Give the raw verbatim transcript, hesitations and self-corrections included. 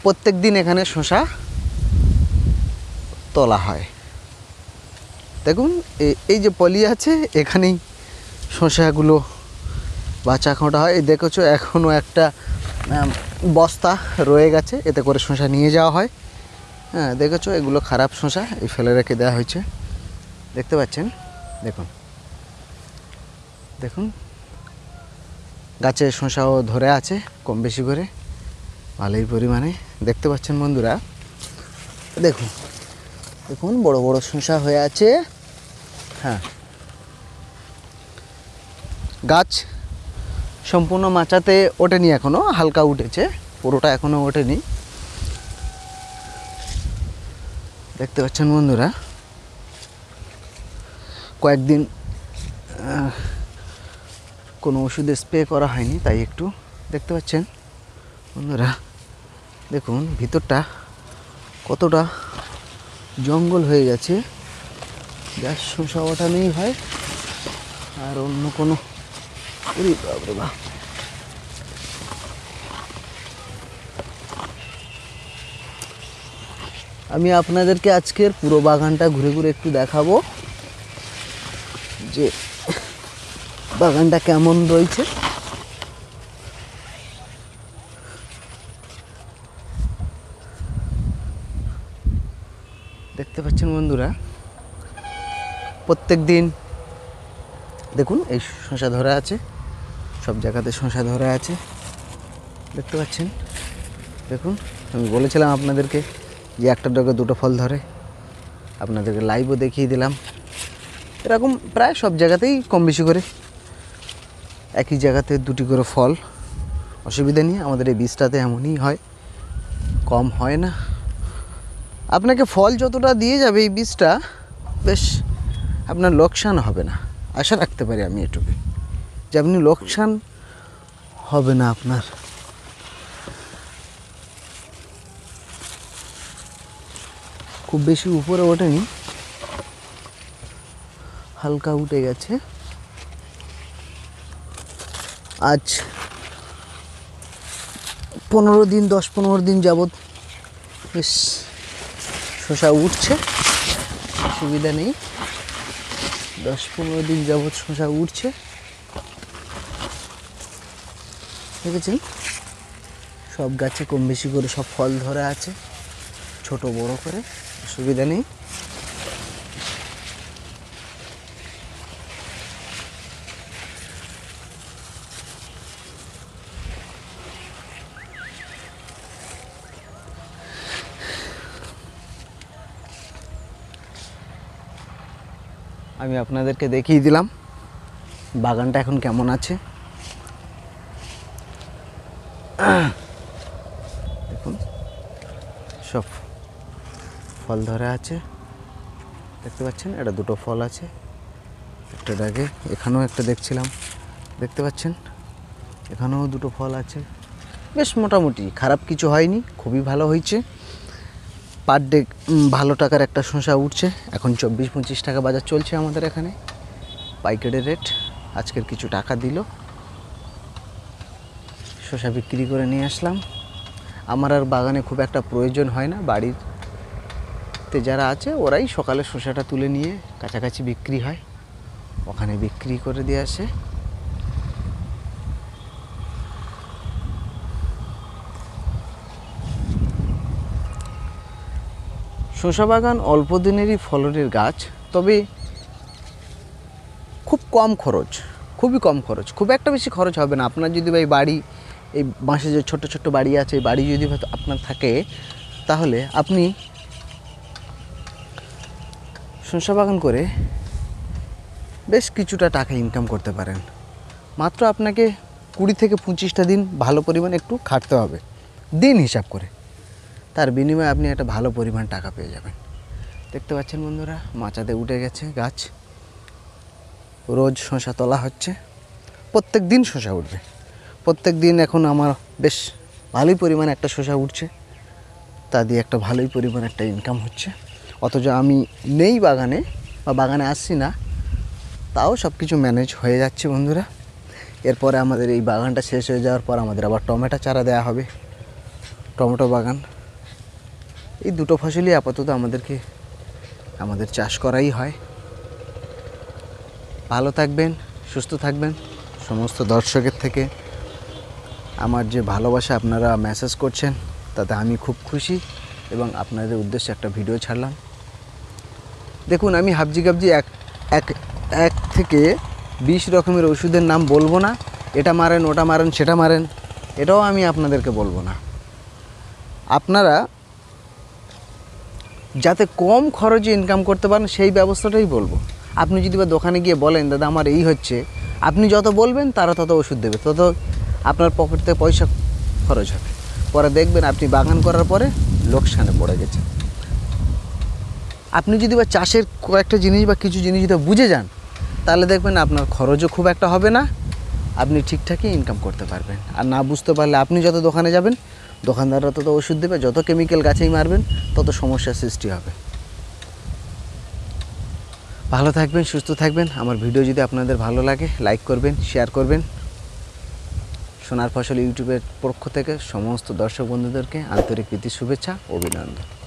প্রত্যেক দিন এখানে শসা তোলা হয়। দেখুন এই যে পলি আছে, এখানেই শসাগুলো বাঁচা খোঁটা হয়। এই দেখেছো এখনও একটা বস্তা রয়ে গেছে, এতে করে শসা নিয়ে যাওয়া হয়। হ্যাঁ দেখেছো, এগুলো খারাপ শসা, এই ফেলে রেখে দেওয়া হয়েছে। দেখতে পাচ্ছেন, দেখুন দেখুন গাছে শসাও ধরে আছে কম বেশি করে, ভালোই পরিমাণে। দেখতে পাচ্ছেন বন্ধুরা, দেখুন দেখুন বড় বড় শসা হয়ে আছে। হ্যাঁ, গাছ সম্পূর্ণ মাচাতে ওঠেনি, এখনও হালকা উঠেছে, পুরোটা এখনও ওঠেনি। দেখতে পাচ্ছেন বন্ধুরা, কয়েকদিন কোনো ওষুধে স্প্রে করা হয়নি, তাই একটু দেখতে পাচ্ছেন বন্ধুরা। দেখুন ভিতরটা কতটা জঙ্গল হয়ে গেছে, গ্যাস শসা ওঠানেই হয়, আর অন্য কোনো বাবা। আমি আপনাদেরকে আজকের পুরো বাগানটা ঘুরে ঘুরে একটু দেখাবো যে বাগানটা কেমন রয়েছে। দেখতে পাচ্ছেন বন্ধুরা, প্রত্যেক দিন দেখুন এই শসা ধরে আছে, সব জায়গাতে শসা ধরে আছে। দেখতে পাচ্ছেন, দেখুন আমি বলেছিলাম আপনাদেরকে যে একটা ডগে দুটো ফল ধরে, আপনাদেরকে লাইভও দেখিয়ে দিলাম। এরকম প্রায় সব জায়গাতেই কম বেশি করে একই জায়গাতে দুটি করে ফল, অসুবিধা নেই। আমাদের এই বীজটাতে এমনই হয়, কম হয় না। আপনাকে ফল যতটা দিয়ে যাবে এই বীজটা, বেশ আপনার লোকসান হবে না, আশা রাখতে পারি আমি এটুকু, যে আপনি লোকসান হবে না আপনার। খুব বেশি উপরে ওঠেনি, হালকা উঠে গেছে। আজ পনেরো দিন দশ পনেরো দিন যাবৎ বেশ শসা উঠছে, অসুবিধা নেই। দশ পনেরো দিন যাবৎ শসা উঠছে, দেখেছেন সব গাছে কম বেশি করে সব ফল ধরে আছে, ছোট বড় করে, অসুবিধা নেই। আমি আপনাদেরকে দেখিয়ে দিলাম বাগানটা এখন কেমন আছে। দেখুন সব ফল ধরে আছে, দেখতে পাচ্ছেন, এটা দুটো ফল আছে একটা ডাগে, এখানেও একটা দেখছিলাম, দেখতে পাচ্ছেন এখানেও দুটো ফল আছে। বেশ মোটামুটি খারাপ কিছু হয়নি, খুবই ভালো হয়েছে। পার ডে ভালো টাকার একটা শসা উঠছে। এখন চব্বিশ পঁচিশ টাকা বাজার চলছে আমাদের এখানে, পাইকারি রেট। আজকের কিছু টাকা দিল, শসা বিক্রি করে নিয়ে আসলাম। আমার আর বাগানে খুব একটা প্রয়োজন হয় না, বাড়িতে যারা আছে ওরাই সকালে শসাটা তুলে নিয়ে কাছাকাছি বিক্রি হয়, ওখানে বিক্রি করে দিয়ে আসে। শসা বাগান অল্প দিনেরই ফলনের গাছ, তবে খুব কম খরচ, খুবই কম খরচ, খুব একটা বেশি খরচ হবে না। আপনার যদি ভাই বাড়ি, এই বাঁশে যে ছোট্ট ছোট্ট বাড়ি আছে, বাড়ি যদি আপনার থাকে, তাহলে আপনি শসা বাগান করে বেশ কিছুটা টাকা ইনকাম করতে পারেন। মাত্র আপনাকে কুড়ি থেকে পঁচিশটা দিন ভালো পরিমাণ একটু খাটতে হবে, দিন হিসাব করে, তার বিনিময়ে আপনি একটা ভালো পরিমাণ টাকা পেয়ে যাবেন। দেখতে পাচ্ছেন বন্ধুরা, মাচাতে উঠে গেছে গাছ, রোজ শসা তোলা হচ্ছে, প্রত্যেক দিন শসা উঠবে, প্রত্যেক দিন। এখন আমার বেশ ভালোই পরিমাণ একটা শসা উঠছে, তা দিয়ে একটা ভালোই পরিমাণ একটা ইনকাম হচ্ছে। অথচ আমি নেই বাগানে বা বাগানে আসছি না, তাও সব কিছু ম্যানেজ হয়ে যাচ্ছে বন্ধুরা। এরপরে আমাদের এই বাগানটা শেষ হয়ে যাওয়ার পর আমাদের আবার টমেটো চারা দেওয়া হবে, টমেটো বাগান। এই দুটো ফসলই আপাতত আমাদেরকে আমাদের চাষ করাই হয়। ভালো থাকবেন, সুস্থ থাকবেন। সমস্ত দর্শকের থেকে আমার যে ভালোবাসা আপনারা মেসেজ করছেন তাতে আমি খুব খুশি এবং আপনাদের উদ্দেশ্যে একটা ভিডিও ছাড়লাম। দেখুন, আমি হাবজি গাবজি এক এক এক থেকে বিশ রকমের ওষুধের নাম বলবো না, এটা মারেন ওটা মারেন সেটা মারেন, এটাও আমি আপনাদেরকে বলবো না। আপনারা যাতে কম খরচে ইনকাম করতে পারেন সেই ব্যবস্থাটাই বলবো। আপনি যদি বা দোকানে গিয়ে বলেন দাদা আমার এই হচ্ছে, আপনি যত বলবেন তারা তত ওষুধ দেবে, তত আপনার পকেট থেকে পয়সা খরচ হবে। পরে দেখবেন আপনি বাগান করার পরে লোকসানে পড়ে গেছে। আপনি যদি বা চাষের কয়েকটা জিনিস বা কিছু জিনিস যদি বুঝে যান তাহলে দেখবেন আপনার খরচও খুব একটা হবে না, আপনি ঠিকঠাকই ইনকাম করতে পারবেন। আর না বুঝতে পারলে আপনি যত দোকানে যাবেন দোকানদাররা তত ওষুধ দেবে, যত কেমিক্যাল গাছেই মারবেন তত সমস্যার সৃষ্টি হবে। ভালো থাকবেন, সুস্থ থাকবেন। আমার ভিডিও যদি আপনাদের ভালো লাগে লাইক করবেন, শেয়ার করবেন। সোনার ফসল ইউটিউবের পক্ষ থেকে সমস্ত দর্শক বন্ধুদেরকে আন্তরিক প্রীতি শুভেচ্ছা, অভিনন্দন।